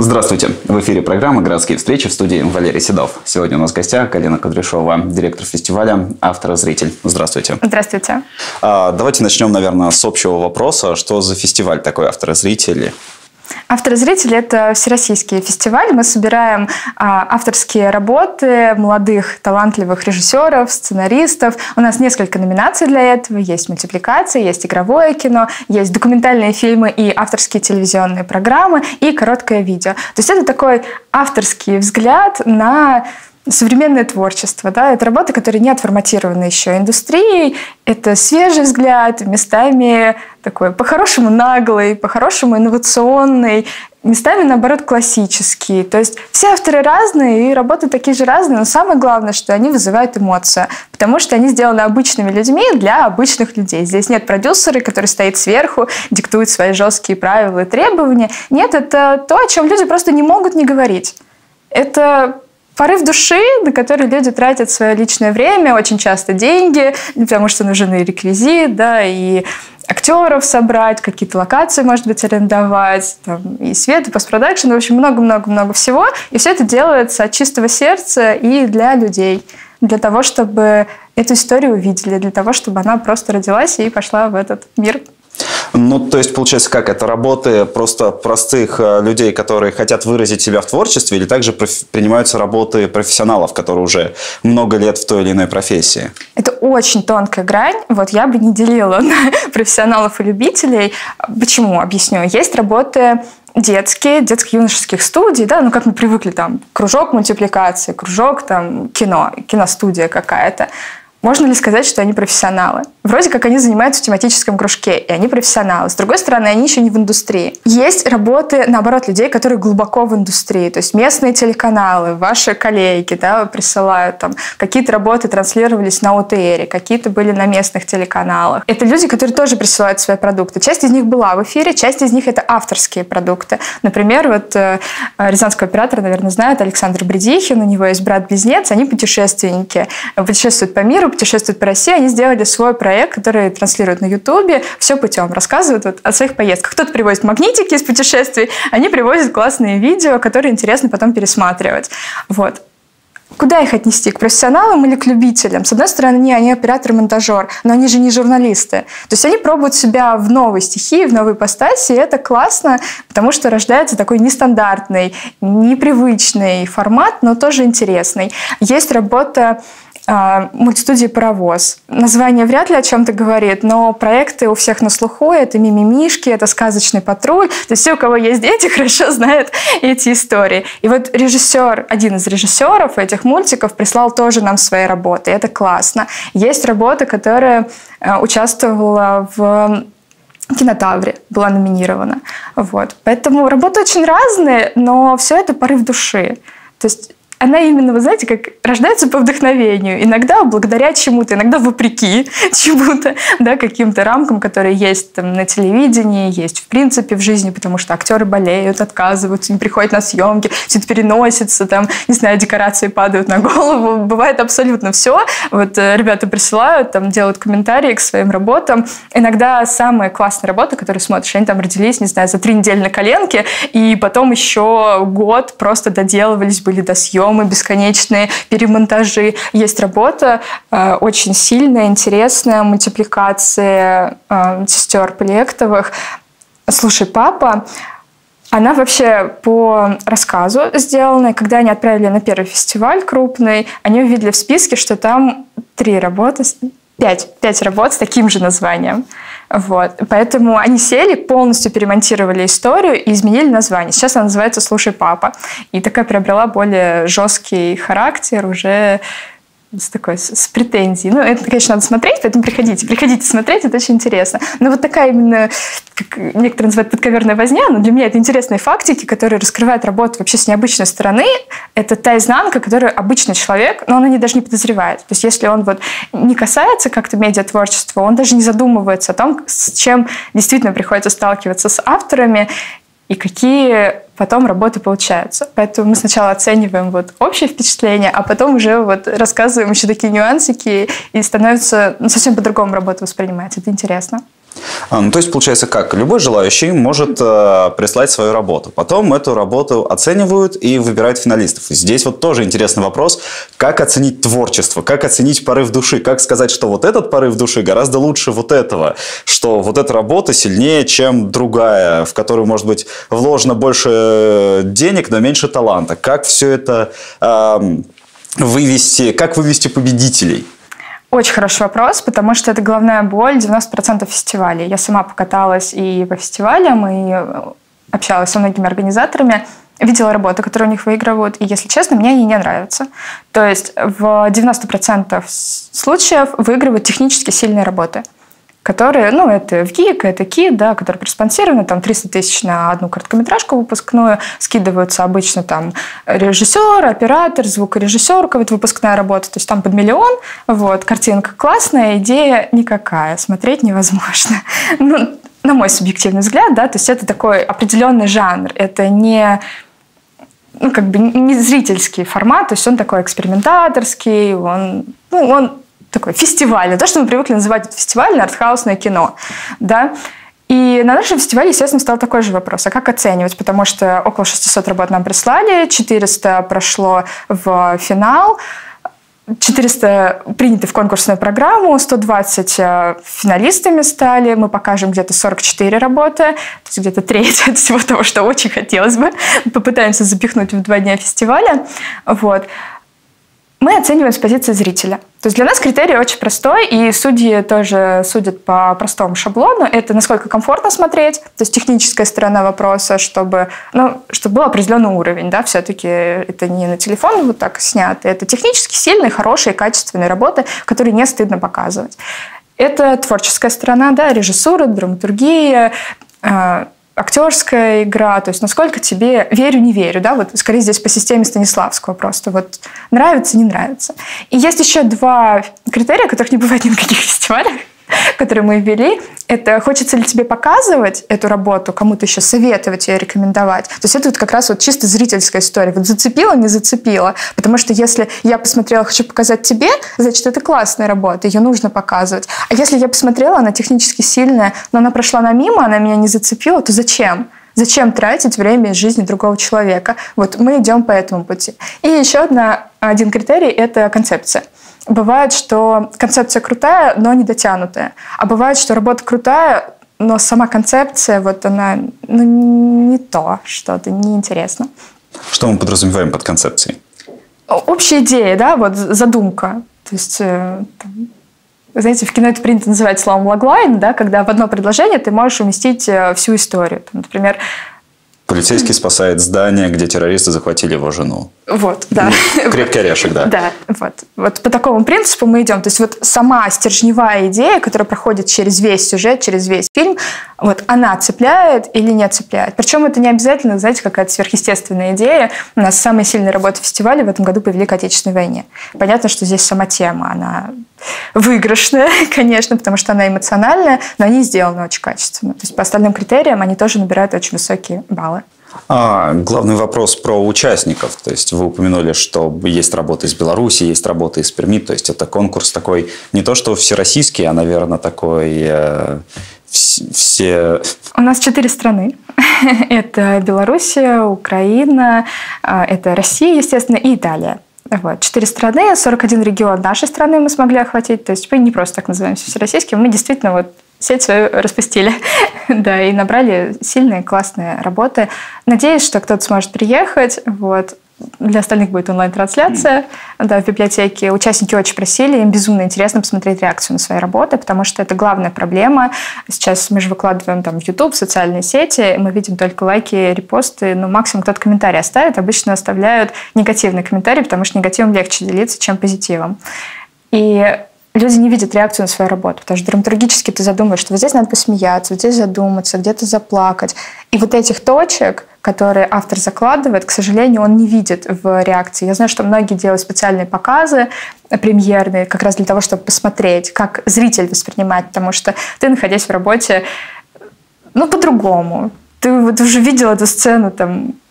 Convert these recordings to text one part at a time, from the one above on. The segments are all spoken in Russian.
Здравствуйте! В эфире программа «Городские встречи», в студии Валерий Седов. Сегодня у нас в гостях Галина Кудряшова, директор фестиваля «Автор и зритель». Здравствуйте! Здравствуйте! Давайте начнем, наверное, с общего вопроса. Что за фестиваль такой «Автор и зритель»? «Автор и зритель» — это всероссийский фестиваль. Мы собираем авторские работы молодых, талантливых режиссеров, сценаристов. У нас несколько номинаций для этого. Есть мультипликации, есть игровое кино, есть документальные фильмы и авторские телевизионные программы, и короткое видео. То есть это такой авторский взгляд на современное творчество. Да? Это работы, которые не отформатированы еще индустрией. Это свежий взгляд, местами такой по-хорошему наглый, по-хорошему инновационный, местами, наоборот, классический. То есть все авторы разные, и работы такие же разные, но самое главное, что они вызывают эмоцию, потому что они сделаны обычными людьми для обычных людей. Здесь нет продюсера, который стоит сверху, диктует свои жесткие правила и требования. Нет, это то, о чем люди просто не могут не говорить. Это порыв души, на который люди тратят свое личное время, очень часто деньги, потому что нужен и реквизит, да, и актеров собрать, какие-то локации, может быть, арендовать, там, и свет, и постпродакшн, в общем, много-много-много всего. И все это делается от чистого сердца и для людей, для того, чтобы эту историю увидели, для того, чтобы она просто родилась и пошла в этот мир. Ну, то есть, получается, как? Это работы просто простых людей, которые хотят выразить себя в творчестве, или также принимаются работы профессионалов, которые уже много лет в той или иной профессии? Это очень тонкая грань. Вот я бы не делила на профессионалов и любителей. Почему? Объясню. Есть работы детские, детско-юношеских студий, да, ну, как мы привыкли, там, кружок мультипликации, кружок, там, кино, киностудия какая-то. Можно ли сказать, что они профессионалы? Вроде как они занимаются в тематическом кружке, и они профессионалы. С другой стороны, они еще не в индустрии. Есть работы, наоборот, людей, которые глубоко в индустрии. То есть местные телеканалы, ваши коллеги, да, присылают там. Какие-то работы транслировались на ОТР, какие-то были на местных телеканалах. Это люди, которые тоже присылают свои продукты. Часть из них была в эфире, часть из них — это авторские продукты. Например, вот рязанского оператора, наверное, знают, Александр Бредихин, у него есть брат-близнец, они путешественники, путешествуют по миру, путешествуют по России. Они сделали свой проект, который транслируют на Ютубе, все путем рассказывают вот о своих поездках. Кто-то привозит магнитики из путешествий, они привозят классные видео, которые интересно потом пересматривать. Вот. Куда их отнести? К профессионалам или к любителям? С одной стороны, они оператор-монтажер, но они же не журналисты. То есть они пробуют себя в новой стихии, в новой ипостаси, и это классно, потому что рождается такой нестандартный, непривычный формат, но тоже интересный. Есть работа мультстудии «Паровоз». Название вряд ли о чем-то говорит, но проекты у всех на слуху. Это «Мимимишки», это «Сказочный патруль». То есть все, у кого есть дети, хорошо знают эти истории. И вот режиссер, один из режиссеров этих мультиков прислал тоже нам свои работы. Это классно. Есть работа, которая участвовала в «Кинотавре», была номинирована. Вот. Поэтому работы очень разные, но все это порыв души. То есть она именно, вы знаете, как рождается по вдохновению. Иногда благодаря чему-то, иногда вопреки чему-то, да, каким-то рамкам, которые есть там на телевидении, есть в принципе в жизни, потому что актеры болеют, отказываются, не приходят на съемки, все это переносится, там, не знаю, декорации падают на голову. Бывает абсолютно все. Вот ребята присылают, там, делают комментарии к своим работам. Иногда самые классные работы, которые смотришь, они там родились, не знаю, за 3 недели на коленке, и потом еще год просто доделывались, были до съемок, бесконечные перемонтажи. Есть работа очень сильная, интересная, мультипликация сестер Полиэктовых «Слушай, папа». Она вообще по рассказу сделана. Когда они отправили на первый фестиваль крупный, они увидели в списке, что там 5 работ с таким же названием. Вот. Поэтому они сели, полностью перемонтировали историю и изменили название. Сейчас она называется «Слушай, папа». И такая приобрела более жесткий характер, уже с претензией. Ну, это, конечно, надо смотреть, поэтому приходите смотреть, это очень интересно. Но вот такая именно, как некоторые называют, подковерная возня, но для меня это интересные фактики, которые раскрывают работу вообще с необычной стороны. Это та изнанка, которую обычный человек, но он о ней даже не подозревает. То есть если он вот не касается как-то медиатворчества, он даже не задумывается о том, с чем действительно приходится сталкиваться с авторами, и какие потом работы получаются. Поэтому мы сначала оцениваем вот общее впечатление, а потом уже вот рассказываем еще такие нюансики, и становится совсем по-другому работа воспринимается. Это интересно. То есть, получается, как? Любой желающий может прислать свою работу. Потом эту работу оценивают и выбирают финалистов. И здесь вот тоже интересный вопрос, как оценить творчество, как оценить порыв души, как сказать, что вот этот порыв души гораздо лучше вот этого, что вот эта работа сильнее, чем другая, в которую, может быть, вложено больше денег, но меньше таланта. Как все это вывести, как вывести победителей? Очень хороший вопрос, потому что это головная боль 90% фестивалей. Я сама покаталась и по фестивалям, и общалась со многими организаторами, видела работы, которые у них выигрывают, и, если честно, мне они не нравятся. То есть в 90% случаев выигрывают технически сильные работы, которые, это ВГИК, это КИД, да, которые проспонсированы, там 300 тысяч на одну короткометражку выпускную, скидываются обычно там режиссер, оператор, звукорежиссер, какая-то выпускная работа, то есть там под миллион, вот, картинка классная, идея никакая, смотреть невозможно. На мой субъективный взгляд, да, то есть это такой определенный жанр, это не не зрительский формат, то есть он такой экспериментаторский, он такой фестивальный, то, что мы привыкли называть фестивальное артхаусное кино, да. И на нашем фестивале, естественно, стал такой же вопрос, а как оценивать? Потому что около 600 работ нам прислали, 400 прошло в финал, 400 приняты в конкурсную программу, 120 финалистами стали, мы покажем где-то 44 работы, то есть где-то треть от всего того, что очень хотелось бы. Попытаемся запихнуть в 2 дня фестиваля. Вот. Мы оцениваем с позиции зрителя. То есть для нас критерий очень простой, и судьи тоже судят по простому шаблону. Это насколько комфортно смотреть, то есть техническая сторона вопроса, чтобы был определенный уровень. Да? Все-таки это не на телефон вот так снято, это технически сильные, хорошие, качественные работы, которые не стыдно показывать. Это творческая сторона, да, режиссура, драматургия, актерская игра, то есть насколько тебе верю, не верю, да, вот скорее здесь по системе Станиславского просто вот нравится, не нравится. И есть еще 2 критерия, которых не бывает ни на каких фестивалях, которые мы ввели. Это хочется ли тебе показывать эту работу, кому-то еще советовать ее, рекомендовать. То есть это вот как раз вот чисто зрительская история. Вот зацепила, не зацепила. Потому что если я посмотрела, хочу показать тебе, значит, это классная работа, ее нужно показывать. А если я посмотрела, она технически сильная, но она прошла мимо, она меня не зацепила, то зачем? Зачем тратить время из жизни другого человека? Вот мы идем по этому пути. И еще один критерий – это концепция. Бывает, что концепция крутая, но не дотянутая. А бывает, что работа крутая, но сама концепция, вот она не то, что-то неинтересно. Что мы подразумеваем под концепцией? Общая идея, да, вот задумка. То есть, знаете, в кино это принято называть словом логлайн, да, когда в одно предложение ты можешь уместить всю историю. Например, полицейский спасает здание, где террористы захватили его жену. Вот, да. Крепкий орешек, да. Да, вот по такому принципу мы идем. То есть вот сама стержневая идея, которая проходит через весь сюжет, через весь фильм, вот она цепляет или не цепляет. Причем это не обязательно, знаете, какая-то сверхъестественная идея. У нас самые сильные работы фестиваля в этом году по Великой Отечественной войне. Понятно, что здесь сама тема, она выигрышная, конечно, потому что она эмоциональная, но они сделаны очень качественно. То есть по остальным критериям они тоже набирают очень высокие баллы. Главный вопрос про участников. То есть вы упомянули, что есть работы из Беларуси, есть работы из Перми. То есть это конкурс такой не то что всероссийский, а, наверное, такой все... У нас 4 страны. Это Белоруссия, Украина, это Россия, естественно, и Италия. Вот. 4 страны, 41 регион нашей страны мы смогли охватить. То есть мы не просто так называемся всероссийским, мы действительно вот сеть свою распустили. Да, и набрали сильные, классные работы. Надеюсь, что кто-то сможет приехать. Вот. Для остальных будет онлайн-трансляция в библиотеке. Участники очень просили, им безумно интересно посмотреть реакцию на свои работы, потому что это главная проблема. Сейчас мы же выкладываем в YouTube, в социальные сети, мы видим только лайки, репосты, максимум кто-то комментарий оставит. Обычно оставляют негативный комментарий, потому что негативом легче делиться, чем позитивом. И люди не видят реакцию на свою работу, потому что драматургически ты задумаешь, что вот здесь надо посмеяться, вот здесь задуматься, где-то заплакать. И вот этих точек, которые автор закладывает, к сожалению, он не видит в реакции. Я знаю, что многие делают специальные показы премьерные как раз для того, чтобы посмотреть, как зритель воспринимает, потому что ты, находясь в работе, по-другому. Ты вот уже видел эту сцену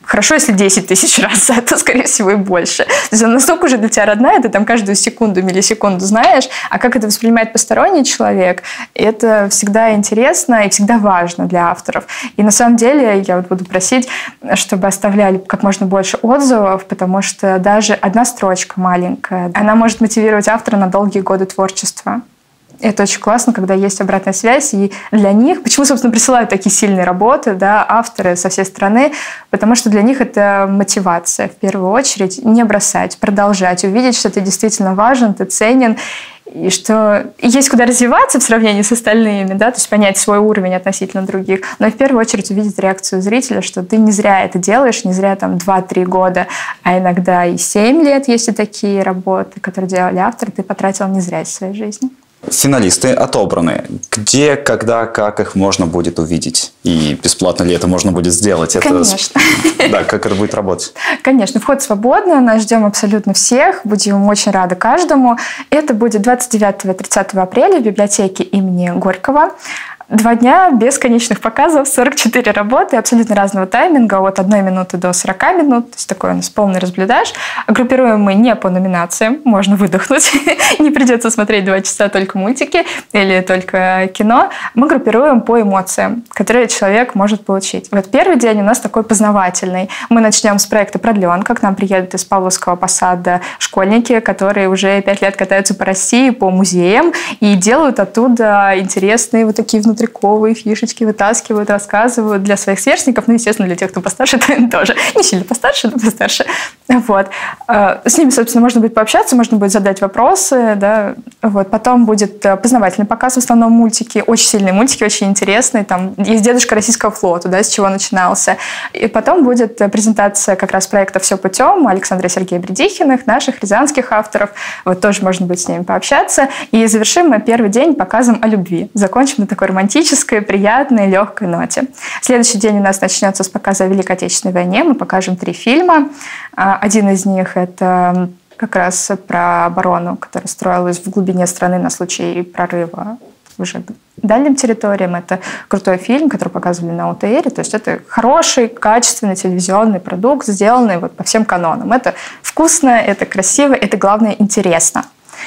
Хорошо, если 10 тысяч раз, а то, скорее всего, и больше. То есть она настолько уже для тебя родная, ты там каждую секунду, миллисекунду знаешь, а как это воспринимает посторонний человек, это всегда интересно и всегда важно для авторов. И на самом деле я вот буду просить, чтобы оставляли как можно больше отзывов, потому что даже одна строчка маленькая, она может мотивировать автора на долгие годы творчества. Это очень классно, когда есть обратная связь, и для них, почему, собственно, присылают такие сильные работы, да, авторы со всей страны, потому что для них это мотивация, в первую очередь, не бросать, продолжать, увидеть, что ты действительно важен, ты ценен, и что есть куда развиваться в сравнении с остальными, да, то есть понять свой уровень относительно других, но в первую очередь увидеть реакцию зрителя, что ты не зря это делаешь, не зря там 2-3 года, а иногда и 7 лет, есть и такие работы, которые делали авторы, ты потратил не зря из своей жизни. Финалисты отобраны. Где, когда, как их можно будет увидеть? И бесплатно ли это можно будет сделать? Конечно. Да, как это будет работать? Конечно, вход свободный, нас ждем абсолютно всех, будем очень рады каждому. Это будет 29-30 апреля в библиотеке имени Горького. 2 дня бесконечных показов, 44 работы абсолютно разного тайминга, от 1 минуты до 40 минут. То есть такой у нас полный разблюдаж. Группируем мы не по номинациям, можно выдохнуть. Не придется смотреть 2 часа только мультики или только кино. Мы группируем по эмоциям, которые человек может получить. Вот первый день у нас такой познавательный. Мы начнем с проекта «Продленка». К нам приедут из Павловского посада школьники, которые уже 5 лет катаются по России, по музеям и делают оттуда интересные вот такие внутриковые фишечки, вытаскивают, рассказывают для своих сверстников, ну, естественно, для тех, кто постарше, то тоже. Не сильно постарше, но постарше. Вот. С ними, собственно, можно будет пообщаться, можно будет задать вопросы, да. Вот. Потом будет познавательный показ, в основном мультики, очень сильные мультики, очень интересные. Там есть «Дедушка российского флота», да, с чего начинался. И потом будет презентация как раз проекта «Все путем» Александра и Сергея Бредихиных, наших рязанских авторов. Вот тоже можно будет с ними пообщаться. И завершим мы первый день показом о любви. Закончим на такой романтической, приятной, легкой ноте. Следующий день у нас начнется с показа о Великой Отечественной войне. Мы покажем 3 фильма. Один из них – это как раз про оборону, которая строилась в глубине страны на случай прорыва уже к дальним территориям. Это крутой фильм, который показывали на ОТР. То есть это хороший, качественный телевизионный продукт, сделанный вот по всем канонам. Это вкусно, это красиво, это, главное, интересно.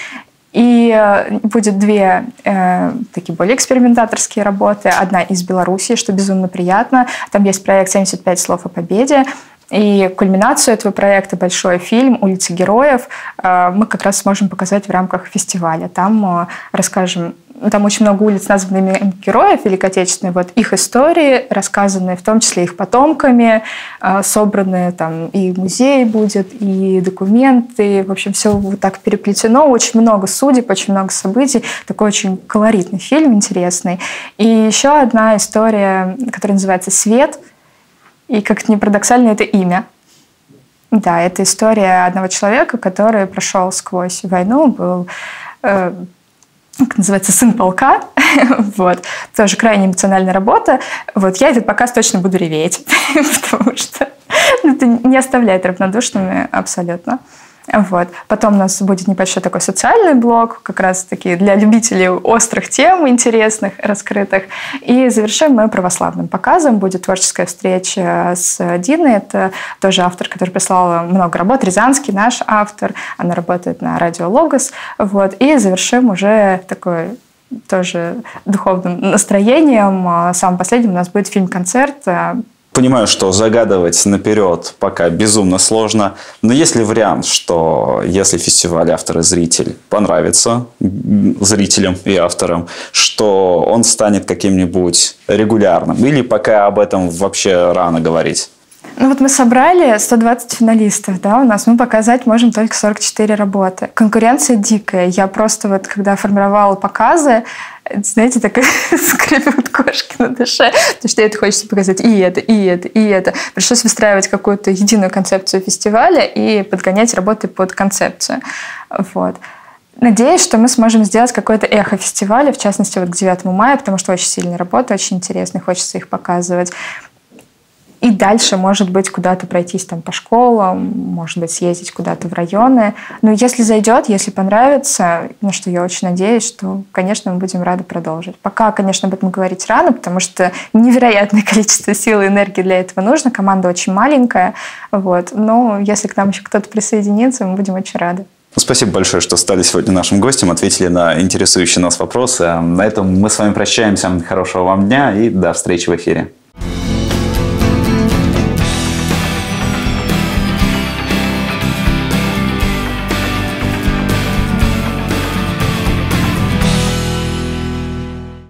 И будет 2 такие более экспериментаторские работы. Одна из Белоруссии, что безумно приятно. Там есть проект «75 слов о победе». И кульминацию этого проекта, большой фильм «Улицы героев», мы как раз сможем показать в рамках фестиваля. Там расскажем, там очень много улиц, названными героев Великой Отечественной, вот их истории, рассказанные в том числе их потомками, собранные там и музей будет, и документы, в общем, все вот так переплетено, очень много судеб, очень много событий, такой очень колоритный фильм, интересный. И еще одна история, которая называется «Свет», и, как ни парадоксально, это имя. Да, это история одного человека, который прошел сквозь войну, был, как называется, сын полка. Вот. Тоже крайне эмоциональная работа. Вот. Я этот показ точно буду реветь, потому что это не оставляет равнодушными абсолютно. Вот. Потом у нас будет небольшой такой социальный блок, как раз-таки для любителей острых тем, интересных, раскрытых. И завершим мы православным показом. Будет творческая встреча с Диной. Это тоже автор, который прислал много работ. Рязанский наш автор. Она работает на радио «Логос». Вот. И завершим уже такой тоже духовным настроением. Самым последним у нас будет фильм-концерт. Понимаю, что загадывать наперед пока безумно сложно, но есть ли вариант, что если фестиваль «Автор и зритель» понравится зрителям и авторам, что он станет каким-нибудь регулярным? Или пока об этом вообще рано говорить? Ну вот мы собрали 120 финалистов, да, у нас мы показать можем только 44 работы. Конкуренция дикая. Я просто вот, когда формировала показы, знаете, так скребут кошки на душе, потому что это хочется показать и это, и это, и это. Пришлось выстраивать какую-то единую концепцию фестиваля и подгонять работы под концепцию. Вот. Надеюсь, что мы сможем сделать какое-то эхо фестиваля, в частности, вот к 9 мая, потому что очень сильные работы, очень интересные, хочется их показывать. И дальше, может быть, куда-то пройтись там по школам, может быть, съездить куда-то в районы. Но если зайдет, если понравится, на что я очень надеюсь, что, конечно, мы будем рады продолжить. Пока, конечно, об этом говорить рано, потому что невероятное количество сил и энергии для этого нужно. Команда очень маленькая. Вот. Но если к нам еще кто-то присоединится, мы будем очень рады. Спасибо большое, что стали сегодня нашим гостем, ответили на интересующие нас вопросы. На этом мы с вами прощаемся. Хорошего вам дня и до встречи в эфире.